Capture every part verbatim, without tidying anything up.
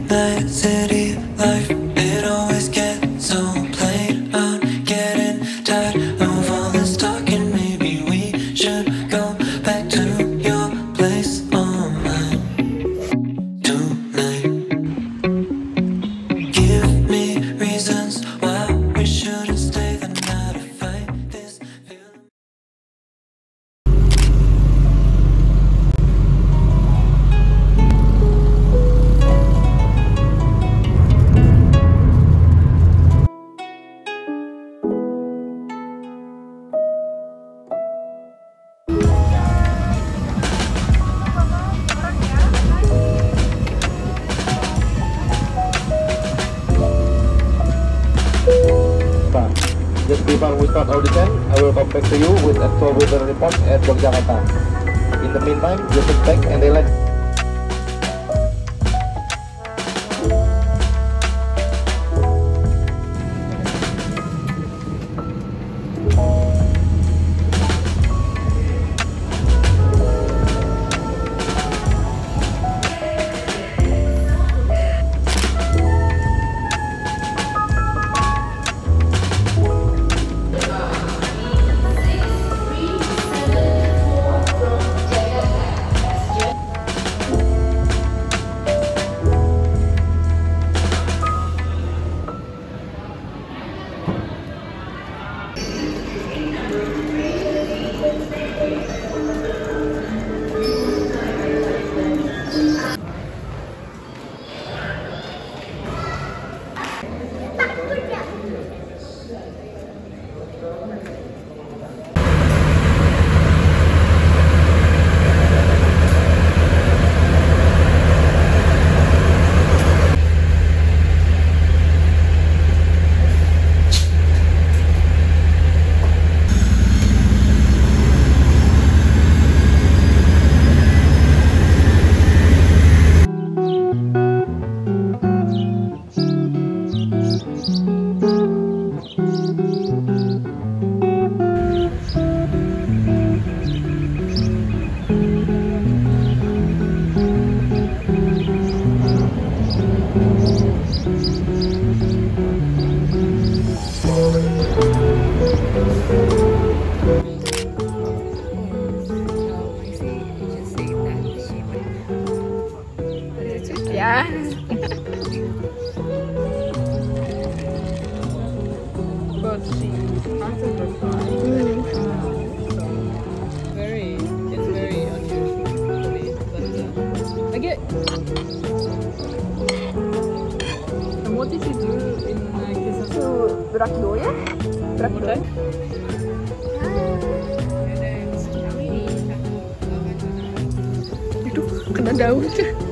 night city life, it always gets so plain. I'm getting tired of all this talking. Maybe we should go back to your place on mine tonight. Give me reasons why we shouldn't stay the night to fight this feeling. Just before we start audition, I will come back to you with actual weather report at Yogyakarta. In the meantime, you sit back and relax. Yeah. But she answered the phone. Very, it's very unusual for me. But uh, I get. And what did you do in uh, Kisasa? To Brakioya? Brakioya? Itu kena daun.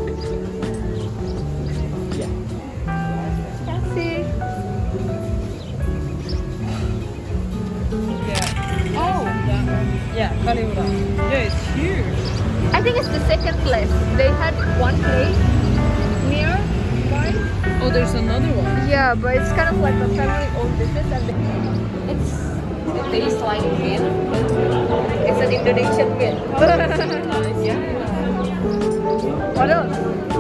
Yeah, Kaliura. Yeah, it's huge. I think it's the second place. They had one place near by. Oh, there's another one. Yeah, but it's kind of like a family-owned business, and it's it tastes like meat. It's an Indonesian meat. Nice. Yeah. What else?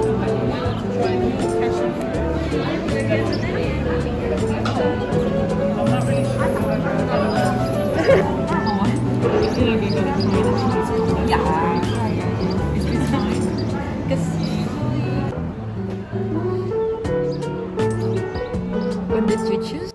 When did you choose?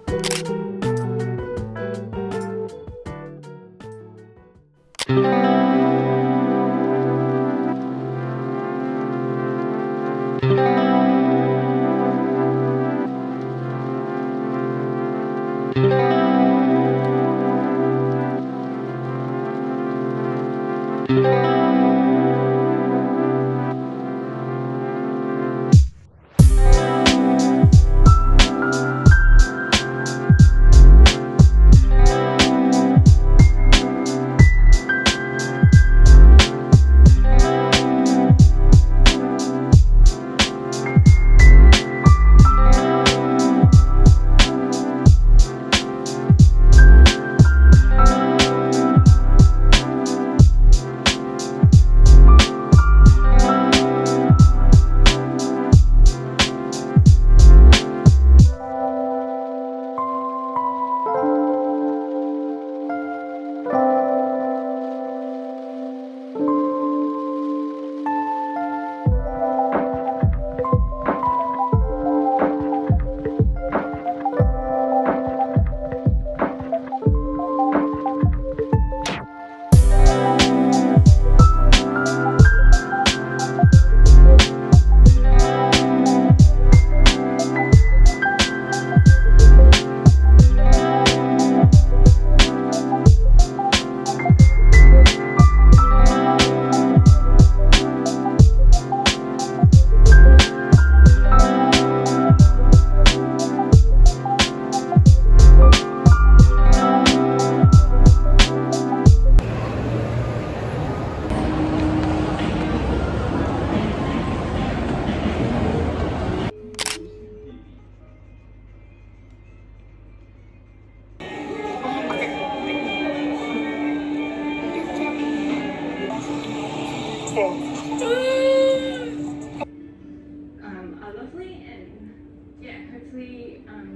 um, are lovely and yeah, hopefully um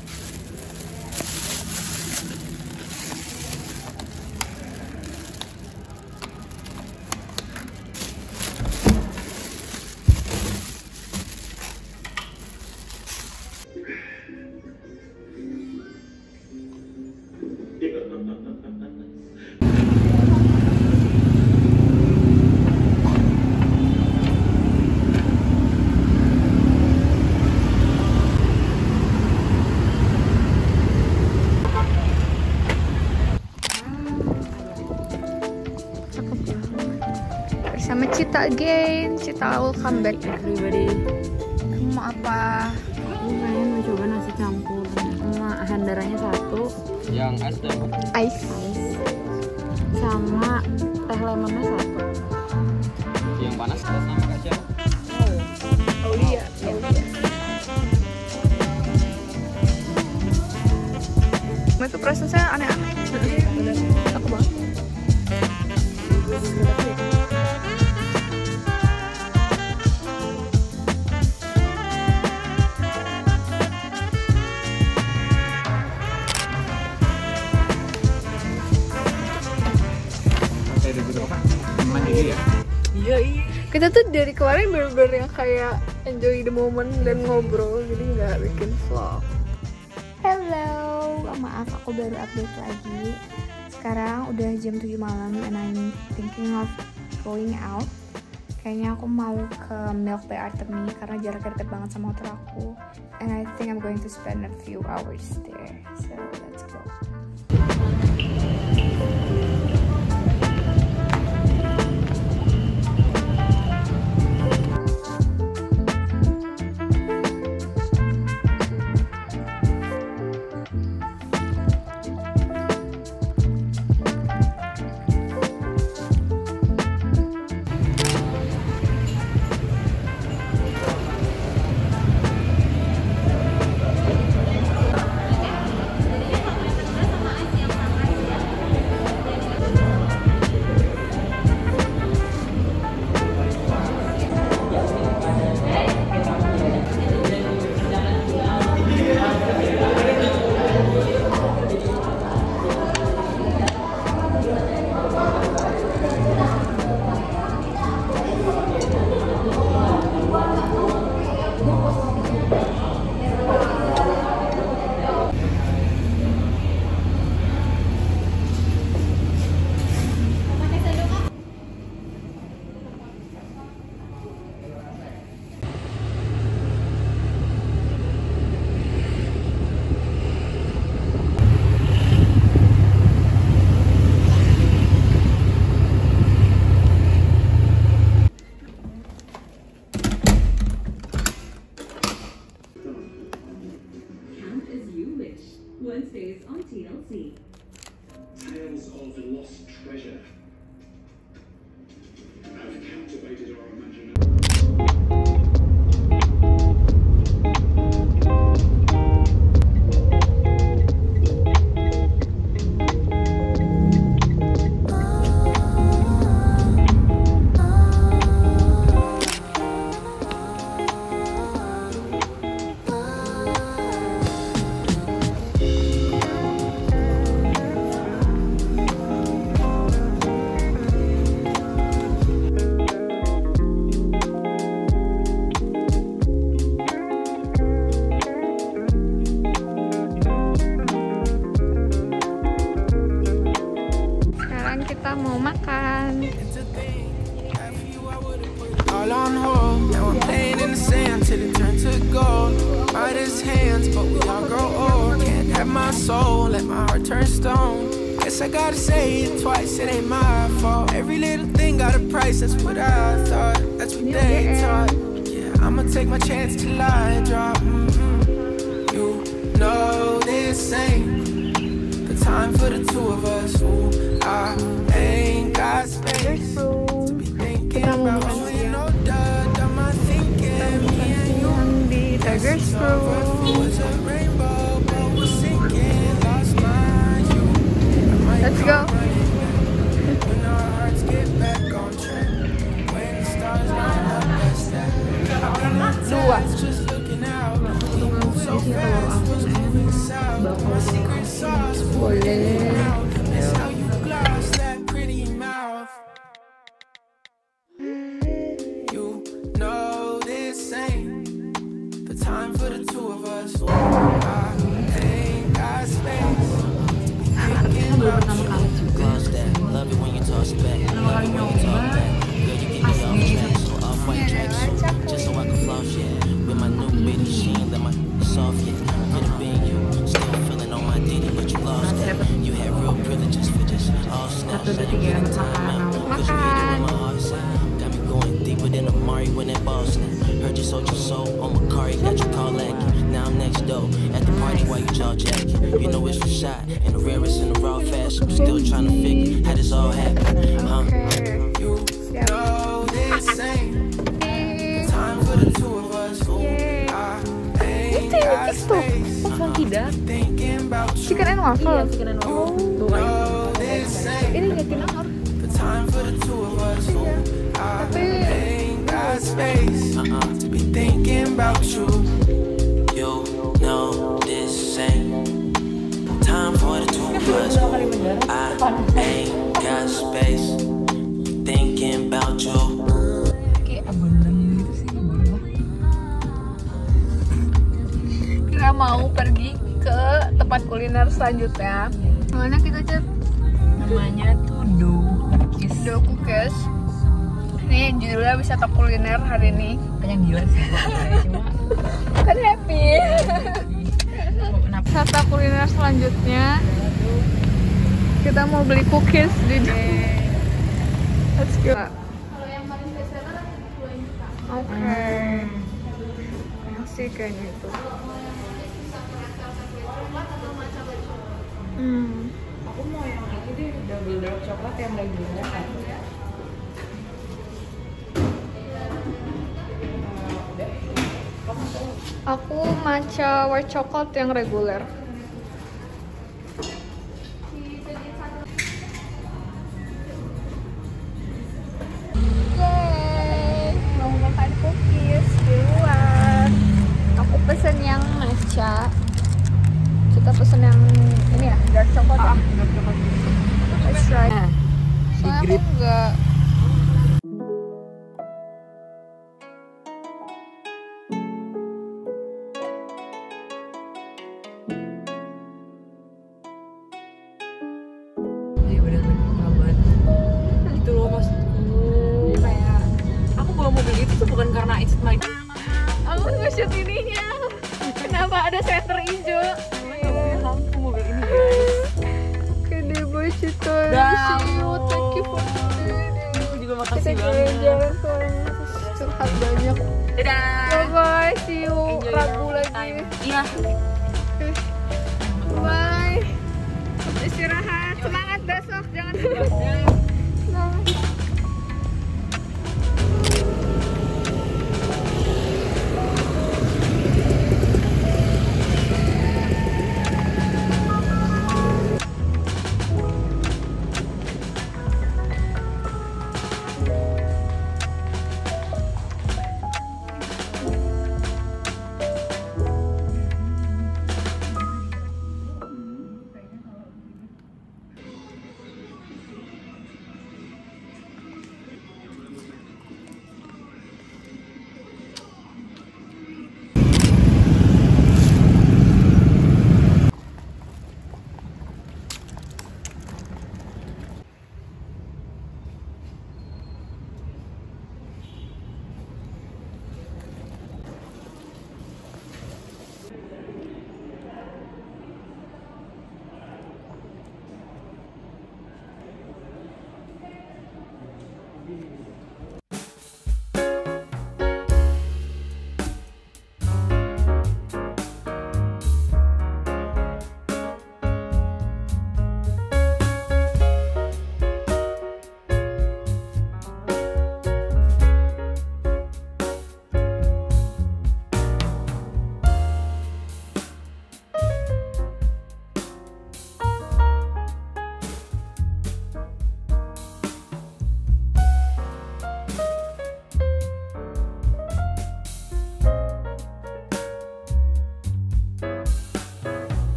Sama Cita again. Cita will come back. Everybody. Kamu mau apa? Aku pengen mau coba nasi campur sama handaranya satu. Yang es deh. Ice. Sama teh lemonnya satu. Yang panas atas nama Kak Cia. Oh iya. Mereka perasaan saya aneh-aneh. Aku banget. Iya, iya. Kita tuh dari kemarin bener-bener yang kayak enjoy the moment dan ngobrol, jadi nggak bikin vlog. Hello, maaf aku baru update lagi. Sekarang udah jam tujuh malam and I'm thinking of going out. Kayaknya aku mau ke Milk by Artemy karena jaraknya deket banget sama hotel aku. And I think I'm going to spend a few hours there. So let's go. Wednesdays on T L C. Tales of lost treasure have captivated our imagination. Kita mau makan. All on hold, now we're playing in the sand till it turns to gold. Artist hands, but we all grow old. Can't have my soul, let my heart turn stone. Guess I gotta say it twice, it ain't my fault. Every little thing got a price, that's what I thought. That's what they taught. Yeah, I'ma take my chance till I drop. Mm-hmm. You know this ain't the time for the two of us. Ooh, I ain't got space to be thinking about who you know that am I thinking me and you Di Tiger's Room. was a rainbow but was sinking lost my you Let's go. when our hearts get back on track nggak? Just looking out. Tukang So isi telur fast, asin, moving south. bakal My secret sauce. Boleh. That's how you gloss that pretty mouth. You know this ain't the time for the two of us. I ain't got space. Thinking baru about pertama you. kali juga. Lost that. Love it when you toss it back. Pertama Love kali it when you nyoba talk back. Girl, you get me off asli track. So off white tracks. Just so I can floss, yeah. With my new bitty, she ain't let my soft yet. Could have been you. Still feeling on my ditty, but you lost that. You had real privileges for just all snaps. satu dua tiga makan. Cause you hit it with my heart set. Got me going deeper than Amari when that ball snap. Heard you sold your soul on Macari, got you call lacking. Now I'm next door at the party while you jaw jacking. You know it's Rashad in the rarest and the raw fashion. I'm still trying to figure how this all happened. Huh? You know this ain't the time for the two of us. I ain't got space. Sang tidak. Thinking about you. Chicken and waffle. Iya, chicken and waffle. Tuh kan. Know this ain't Ini liatin Nahor. the time for the two of us. I ain't got space Uh-uh. to be thinking about you. You know this ain't time for the two of us. I ain't got space thinking about you. Kayak abandon gitu sih, bodoh. Kita mau pergi ke tempat kuliner selanjutnya. Mana kita cek? Namanya tuh Dokukis. Do Cookies. Ini judulnya wisata kuliner hari ini. Yang gila sih kok. Cuma Kan happy. kenapa? Wisata kuliner selanjutnya kita mau beli cookies di Let's go. Kalau yang paling bestseller Oke. Masih kayaknya itu. Hmm. Aku mau yang ini deh, double dark coklat yang reguler kan. Aku matcha white chocolate yang reguler. Yeay, mau makan cookies di luar. Aku pesen yang matcha. Kita pesen yang ini ya, dark chocolate. Ah, ya? dark coklat. Let's try. Nah, Soalnya aku grip. enggak. Iya bener-bener banget. Itu loh maksudku, kayak aku bawa mobil itu tuh bukan karena it's my. Aku nge-shoot ininya. Kenapa ada center hijau? Lampu mobil ini guys. Gede banget itu. Dah, See you, thank you for Aku juga kita makasih banget. jalan-jalan soalnya terus curhat banyak. Dadah. Bye bye, see you. Enjoy Ragu your lagi. time. Iya. Bye. Istirahat. Semangat besok. Jangan semangat.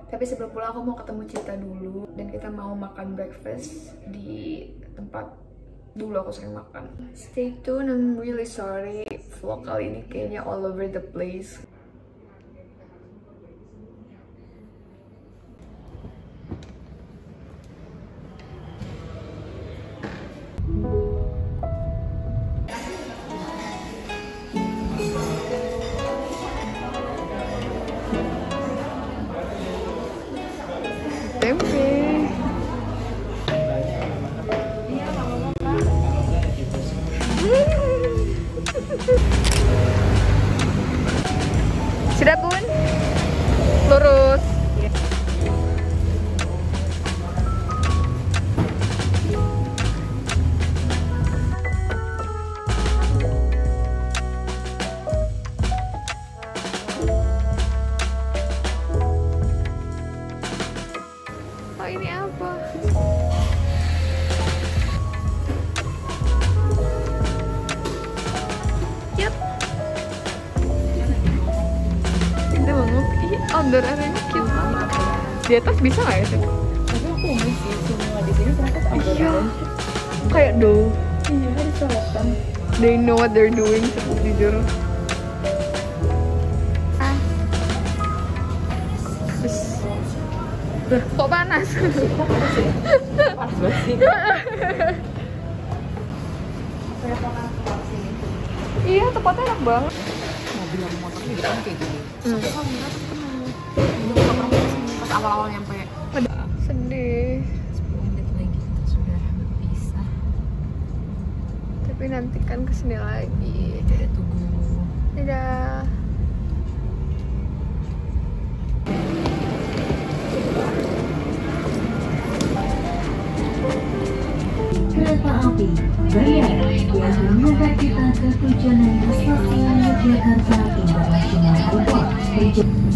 Tapi sebelum pulang aku mau ketemu Cita dulu, dan kita mau makan breakfast di tempat dulu aku sering makan. Stay tune, I'm really sorry vlog kali ini kayaknya all over the place. Tempe. Sudah Bun? Lurus. Oh ini apa? Cute. Kita bangun. Ih, outdoor area cute banget. Di atas bisa nggak ya sih? Tapi aku mau sih semua di sini ternyata outdoor Iya. area. Kayak do. Iya, ada selatan. They know what they're doing, jujur. Ah. Terus. Duh, kok panas? Panas banget sih. Iya, tempatnya enak banget. Mobil sama motor di depan kayak gini. Hmm. Aku ngeliat tenang. Ini nggak pernah kesini pas awal-awal nyampe. Sedih. sepuluh menit lagi kita sudah berpisah. Tapi nanti kan kesini lagi. Kita tunggu. Dadah. Kereta api Berlian yang mengantar kita ke tujuan stasiun Yogyakarta International Airport.